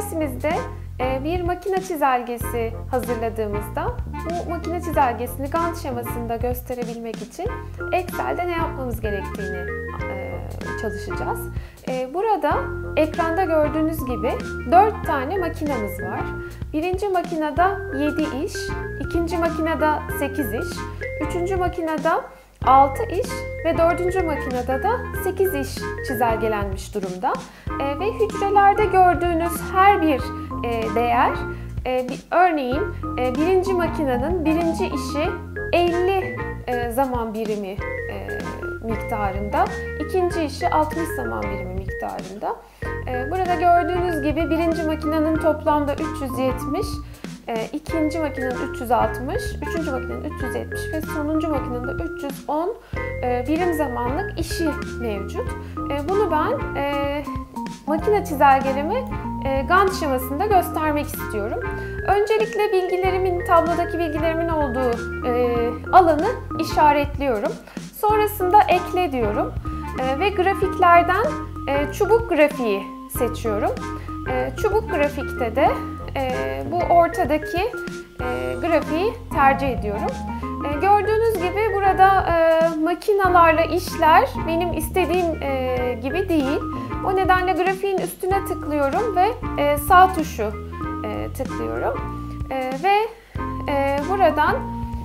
dersimizde bir makine çizelgesi hazırladığımızda bu makine çizelgesini Gantt şemasında gösterebilmek için Excel'de ne yapmamız gerektiğini çalışacağız. Burada ekranda gördüğünüz gibi 4 tane makinamız var. Birinci makinede 7 iş, ikinci makinede 8 iş, üçüncü makinede 6 iş ve 4. makinede de 8 iş çizelgelenmiş durumda. Ve hücrelerde gördüğünüz her bir değer, örneğin birinci makinenin birinci işi 50 zaman birimi miktarında, ikinci işi 60 zaman birimi miktarında. Burada gördüğünüz gibi birinci makinenin toplamda 370, ikinci makinenin 360, üçüncü makinenin 370 ve sonuncu makinenin de 310 birim zamanlık işi mevcut. Bunu ben makine çizelgelemi Gantt şemasında göstermek istiyorum. Öncelikle tablodaki bilgilerimin olduğu alanı işaretliyorum. Sonrasında ekle diyorum ve grafiklerden çubuk grafiği seçiyorum. Çubuk grafikte de bu ortadaki grafiği tercih ediyorum. Gördüğünüz gibi burada makinalarla işler benim istediğim gibi değil. O nedenle grafiğin üstüne tıklıyorum ve sağ tuşu tıklıyorum. Ve buradan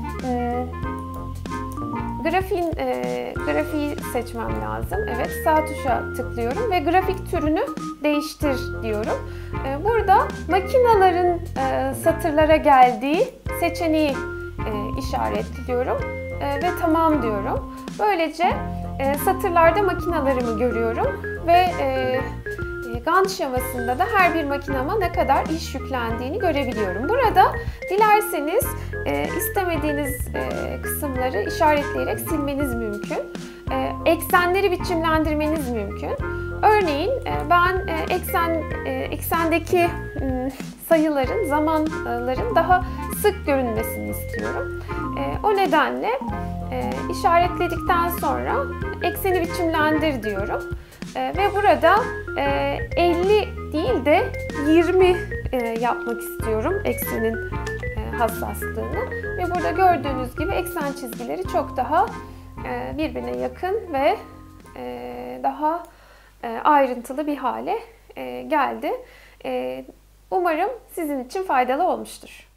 grafiği seçmem lazım. Evet, sağ tuşa tıklıyorum ve grafik türünü değiştir diyorum. Burada makinaların satırlara geldiği seçeneği işaretliyorum ve tamam diyorum. Böylece satırlarda makinalarımı görüyorum ve Gantt şemasında da her bir makinama ne kadar iş yüklendiğini görebiliyorum. Burada dilerseniz istemediğiniz kısımları işaretleyerek silmeniz mümkün. Eksenleri biçimlendirmeniz mümkün. Örneğin ben eksendeki sayıların, zamanların daha sık görünmesini istiyorum. O nedenle işaretledikten sonra ekseni biçimlendir diyorum. Ve burada 50 değil de 20 yapmak istiyorum eksenin hassaslığını. Ve burada gördüğünüz gibi eksen çizgileri çok daha birbirine yakın ve daha ayrıntılı bir hale geldi. Umarım sizin için faydalı olmuştur.